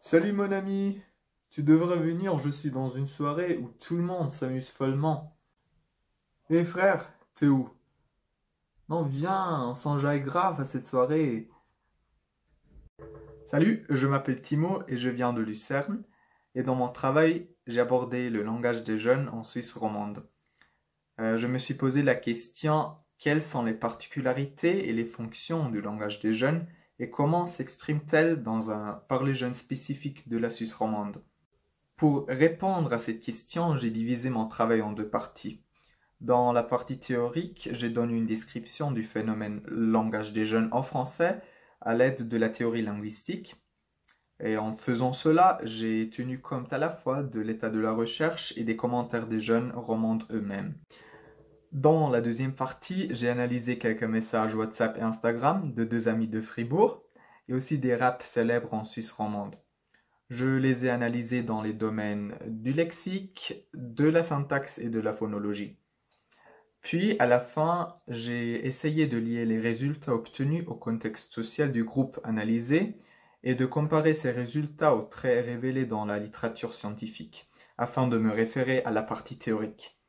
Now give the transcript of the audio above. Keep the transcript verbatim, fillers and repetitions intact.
Salut mon ami, tu devrais venir, je suis dans une soirée où tout le monde s'amuse follement. Hé frère, t'es où? Non, viens, on s'enjaille grave à cette soirée. Salut, je m'appelle Timo et je viens de Lucerne. Et dans mon travail, j'ai abordé le langage des jeunes en Suisse romande. Euh, je me suis posé la question, quelles sont les particularités et les fonctions du langage des jeunes et comment s'exprime-t-elle dans un parler jeune spécifique de la Suisse romande? Pour répondre à cette question, j'ai divisé mon travail en deux parties. Dans la partie théorique, j'ai donné une description du phénomène langage des jeunes en français à l'aide de la théorie linguistique. Et en faisant cela, j'ai tenu compte à la fois de l'état de la recherche et des commentaires des jeunes romandes eux-mêmes. Dans la deuxième partie, j'ai analysé quelques messages WhatsApp et Instagram de deux amis de Fribourg et aussi des raps célèbres en Suisse romande. Je les ai analysés dans les domaines du lexique, de la syntaxe et de la phonologie. Puis, à la fin, j'ai essayé de lier les résultats obtenus au contexte social du groupe analysé et de comparer ces résultats aux traits révélés dans la littérature scientifique, afin de me référer à la partie théorique.